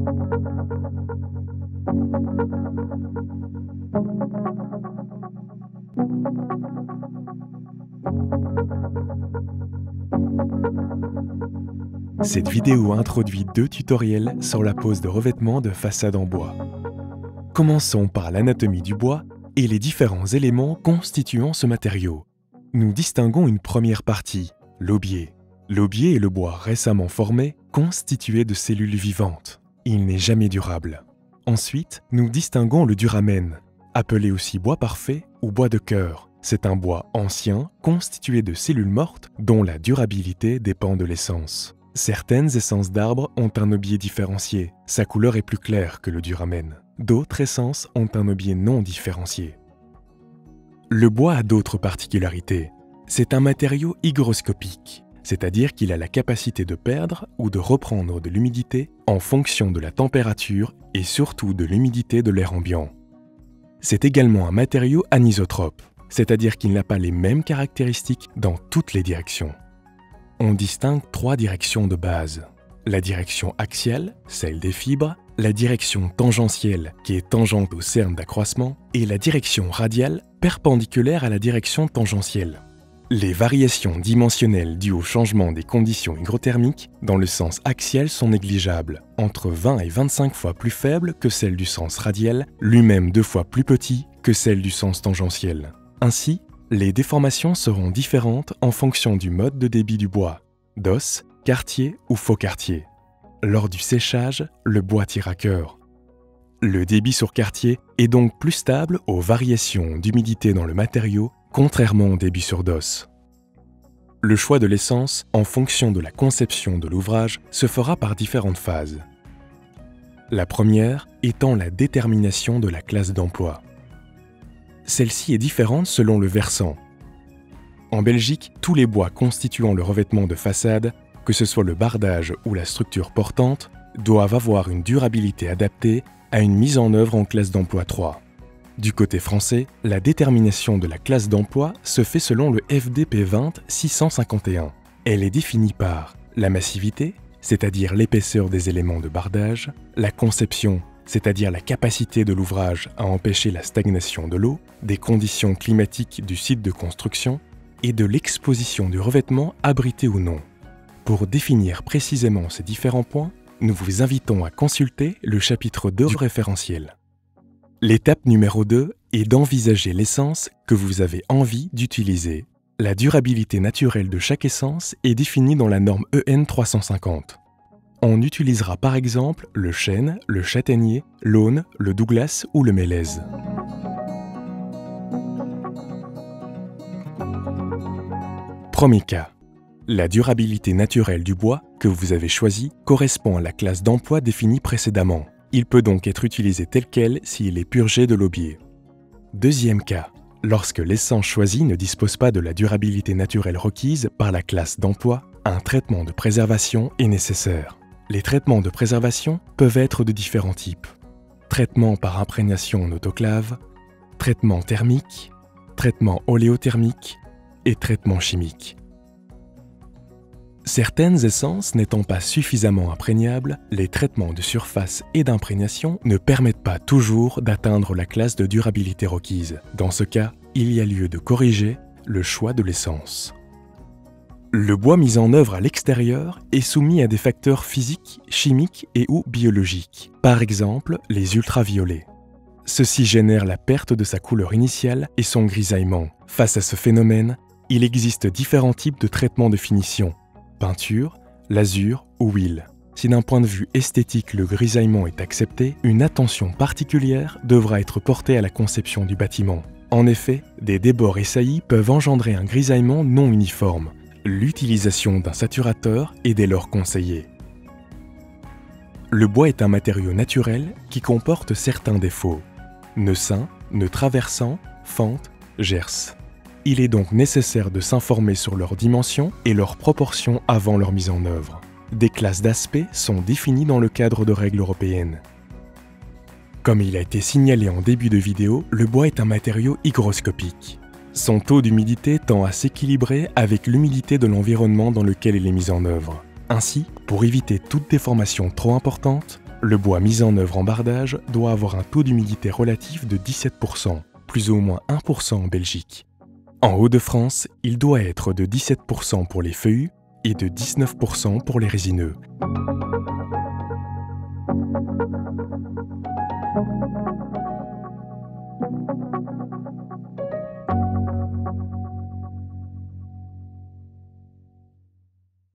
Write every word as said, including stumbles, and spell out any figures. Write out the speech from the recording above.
Cette vidéo introduit deux tutoriels sur la pose de revêtement de façade en bois. Commençons par l'anatomie du bois et les différents éléments constituant ce matériau. Nous distinguons une première partie, l'aubier. L'aubier est le bois récemment formé, constitué de cellules vivantes. Il n'est jamais durable. Ensuite, nous distinguons le duramen, appelé aussi bois parfait ou bois de cœur. C'est un bois ancien, constitué de cellules mortes, dont la durabilité dépend de l'essence. Certaines essences d'arbres ont un aubier différencié. Sa couleur est plus claire que le duramen. D'autres essences ont un aubier non différencié. Le bois a d'autres particularités. C'est un matériau hygroscopique, c'est-à-dire qu'il a la capacité de perdre ou de reprendre de l'humidité en fonction de la température et surtout de l'humidité de l'air ambiant. C'est également un matériau anisotrope, c'est-à-dire qu'il n'a pas les mêmes caractéristiques dans toutes les directions. On distingue trois directions de base. La direction axiale, celle des fibres, la direction tangentielle, qui est tangente au cerne d'accroissement, et la direction radiale, perpendiculaire à la direction tangentielle. Les variations dimensionnelles dues au changement des conditions hygrothermiques dans le sens axial sont négligeables, entre vingt et vingt-cinq fois plus faibles que celles du sens radial, lui-même deux fois plus petit que celles du sens tangentiel. Ainsi, les déformations seront différentes en fonction du mode de débit du bois, d'os, quartier ou faux quartier. Lors du séchage, le bois tire à cœur. Le débit sur quartier est donc plus stable aux variations d'humidité dans le matériau, contrairement au débit sur d'os. Le choix de l'essence, en fonction de la conception de l'ouvrage, se fera par différentes phases. La première étant la détermination de la classe d'emploi. Celle-ci est différente selon le versant. En Belgique, tous les bois constituant le revêtement de façade, que ce soit le bardage ou la structure portante, doivent avoir une durabilité adaptée à une mise en œuvre en classe d'emploi trois. Du côté français, la détermination de la classe d'emploi se fait selon le F D P vingt six cent cinquante et un. Elle est définie par la massivité, c'est-à-dire l'épaisseur des éléments de bardage, la conception, c'est-à-dire la capacité de l'ouvrage à empêcher la stagnation de l'eau, des conditions climatiques du site de construction et de l'exposition du revêtement abrité ou non. Pour définir précisément ces différents points, nous vous invitons à consulter le chapitre deux du référentiel. L'étape numéro deux est d'envisager l'essence que vous avez envie d'utiliser. La durabilité naturelle de chaque essence est définie dans la norme E N trois cent cinquante. On utilisera par exemple le chêne, le châtaignier, l'aulne, le douglas ou le mélèze. Premier cas. La durabilité naturelle du bois que vous avez choisi correspond à la classe d'emploi définie précédemment. Il peut donc être utilisé tel quel s'il est purgé de l'aubier. Deuxième cas. Lorsque l'essence choisie ne dispose pas de la durabilité naturelle requise par la classe d'emploi, un traitement de préservation est nécessaire. Les traitements de préservation peuvent être de différents types. Traitement par imprégnation en autoclave, traitement thermique, traitement oléothermique et traitement chimique. Certaines essences n'étant pas suffisamment imprégnables, les traitements de surface et d'imprégnation ne permettent pas toujours d'atteindre la classe de durabilité requise. Dans ce cas, il y a lieu de corriger le choix de l'essence. Le bois mis en œuvre à l'extérieur est soumis à des facteurs physiques, chimiques et ou biologiques, par exemple les ultraviolets. Ceci génère la perte de sa couleur initiale et son grisaillement. Face à ce phénomène, il existe différents types de traitements de finition, peinture, lasure ou huile. Si d'un point de vue esthétique le grisaillement est accepté, une attention particulière devra être portée à la conception du bâtiment. En effet, des débords et saillies peuvent engendrer un grisaillement non uniforme. L'utilisation d'un saturateur est dès lors conseillée. Le bois est un matériau naturel qui comporte certains défauts. Nœuds sains, nœuds traversants, fentes, gerces. Il est donc nécessaire de s'informer sur leurs dimensions et leurs proportions avant leur mise en œuvre. Des classes d'aspect sont définies dans le cadre de règles européennes. Comme il a été signalé en début de vidéo, le bois est un matériau hygroscopique. Son taux d'humidité tend à s'équilibrer avec l'humidité de l'environnement dans lequel il est mis en œuvre. Ainsi, pour éviter toute déformation trop importante, Le bois mis en œuvre en bardage doit avoir un taux d'humidité relatif de dix-sept pour cent, plus ou moins un pour cent en Belgique. En Hauts-de-France, il doit être de dix-sept pour cent pour les feuillus et de dix-neuf pour cent pour les résineux.